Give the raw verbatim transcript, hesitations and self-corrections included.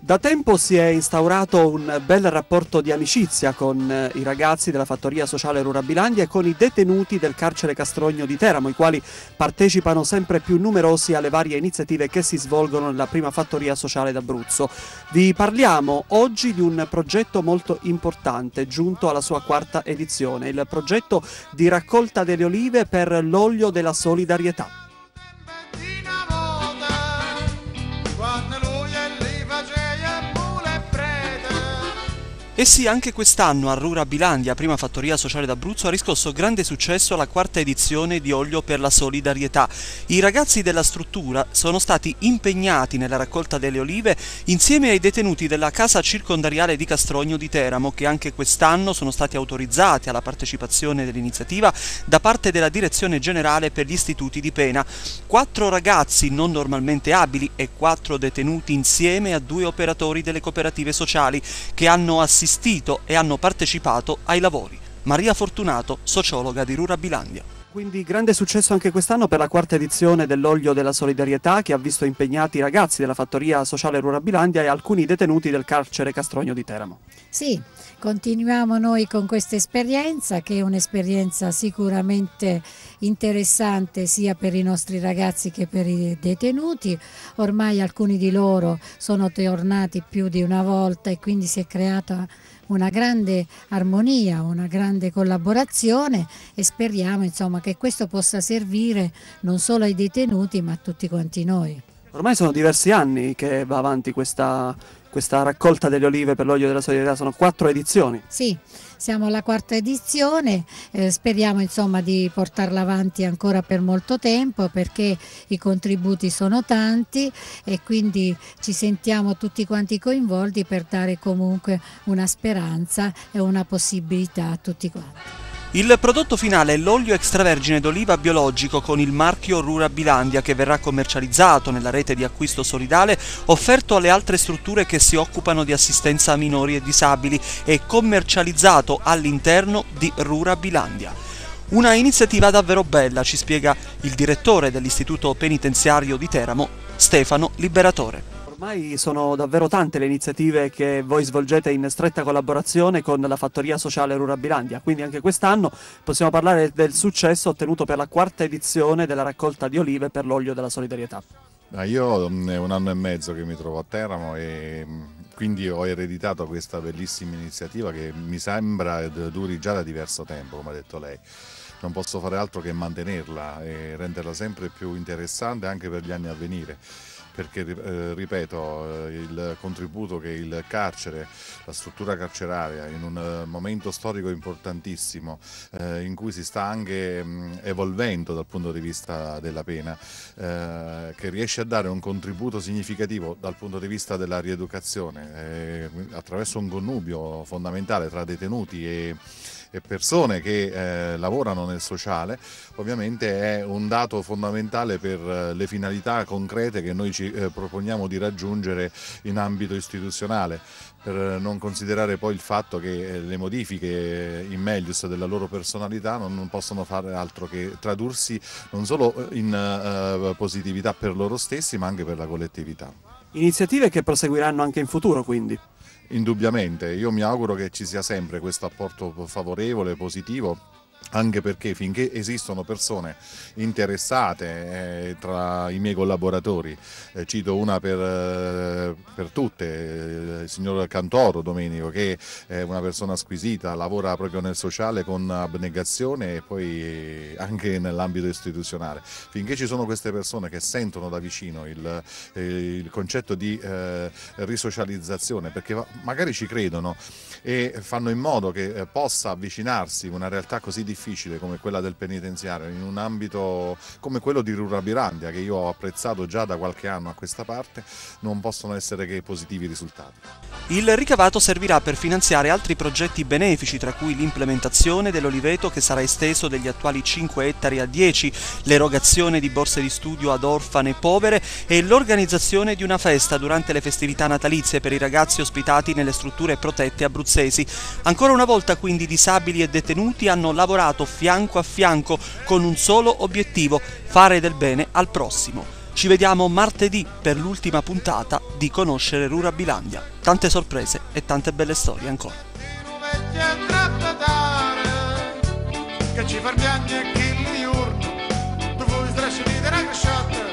Da tempo si è instaurato un bel rapporto di amicizia con i ragazzi della fattoria sociale Rurabilandia e con i detenuti del carcere Castrogno di Teramo, i quali partecipano sempre più numerosi alle varie iniziative che si svolgono nella prima fattoria sociale d'Abruzzo. Vi parliamo oggi di un progetto molto importante, giunto alla sua quarta edizione, il progetto di raccolta delle olive per l'olio della solidarietà. E sì, anche quest'anno a Rurabilandia, prima fattoria sociale d'Abruzzo, ha riscosso grande successo alla quarta edizione di Olio per la Solidarietà. I ragazzi della struttura sono stati impegnati nella raccolta delle olive insieme ai detenuti della casa circondariale di Castrogno di Teramo, che anche quest'anno sono stati autorizzati alla partecipazione dell'iniziativa da parte della Direzione Generale per gli Istituti di Pena. Quattro ragazzi non normalmente abili e quattro detenuti insieme a due operatori delle cooperative sociali che hanno assistito e hanno partecipato ai lavori. Maria Fortunato, sociologa di Rurabilandia. Quindi grande successo anche quest'anno per la quarta edizione dell'Olio della Solidarietà, che ha visto impegnati i ragazzi della fattoria sociale Rurabilandia e alcuni detenuti del carcere Castrogno di Teramo. Sì, continuiamo noi con questa esperienza, che è un'esperienza sicuramente interessante sia per i nostri ragazzi che per i detenuti. Ormai alcuni di loro sono tornati più di una volta e quindi si è creata una grande armonia, una grande collaborazione e speriamo insomma che questo possa servire non solo ai detenuti ma a tutti quanti noi. Ormai sono diversi anni che va avanti questa, questa raccolta delle olive per l'olio della solidarietà, sono quattro edizioni. Sì, siamo alla quarta edizione, eh, speriamo insomma di portarla avanti ancora per molto tempo perché i contributi sono tanti e quindi ci sentiamo tutti quanti coinvolti per dare comunque una speranza e una possibilità a tutti quanti. Il prodotto finale è l'olio extravergine d'oliva biologico con il marchio Rurabilandia, che verrà commercializzato nella rete di acquisto solidale offerto alle altre strutture che si occupano di assistenza a minori e disabili e commercializzato all'interno di Rurabilandia. Una iniziativa davvero bella, ci spiega il direttore dell'Istituto Penitenziario di Teramo, Stefano Liberatore. Ormai sono davvero tante le iniziative che voi svolgete in stretta collaborazione con la fattoria sociale Rurabilandia, quindi anche quest'anno possiamo parlare del successo ottenuto per la quarta edizione della raccolta di olive per l'olio della solidarietà. Io è un anno e mezzo che mi trovo a Teramo e quindi ho ereditato questa bellissima iniziativa che mi sembra duri già da diverso tempo, come ha detto lei. Non posso fare altro che mantenerla e renderla sempre più interessante anche per gli anni a venire. Perché, eh, ripeto, il contributo che il carcere, la struttura carceraria, in un uh, momento storico importantissimo, eh, in cui si sta anche mh, evolvendo dal punto di vista della pena, eh, che riesce a dare un contributo significativo dal punto di vista della rieducazione, eh, attraverso un connubio fondamentale tra detenuti e e persone che eh, lavorano nel sociale, ovviamente è un dato fondamentale per eh, le finalità concrete che noi ci eh, proponiamo di raggiungere in ambito istituzionale, per non considerare poi il fatto che eh, le modifiche in melius della loro personalità non, non possono fare altro che tradursi non solo in eh, positività per loro stessi ma anche per la collettività. Iniziative che proseguiranno anche in futuro quindi? Indubbiamente, io mi auguro che ci sia sempre questo apporto favorevole, positivo, anche perché finché esistono persone interessate eh, tra i miei collaboratori, eh, cito una per, eh, per tutte, eh, il signor Cantoro Domenico, che è una persona squisita, lavora proprio nel sociale con abnegazione e poi anche nell'ambito istituzionale. Finché ci sono queste persone che sentono da vicino il, eh, il concetto di eh, risocializzazione, perché magari ci credono e fanno in modo che eh, possa avvicinarsi una realtà così difficile come quella del penitenziario in un ambito come quello di Rurabilandia, che io ho apprezzato già da qualche anno a questa parte, non possono essere che positivi risultati. Il ricavato servirà per finanziare altri progetti benefici, tra cui l'implementazione dell'oliveto che sarà esteso dagli attuali cinque ettari a dieci, l'erogazione di borse di studio ad orfane povere e l'organizzazione di una festa durante le festività natalizie per i ragazzi ospitati nelle strutture protette abruzzesi. Ancora una volta quindi disabili e detenuti hanno lavorato fianco a fianco con un solo obiettivo: fare del bene al prossimo. Ci vediamo martedì per l'ultima puntata di Conoscere Rurabilandia. Tante sorprese e tante belle storie ancora. Che ci fa piangere chi li urna, tu vuoi strascinare la cresciata.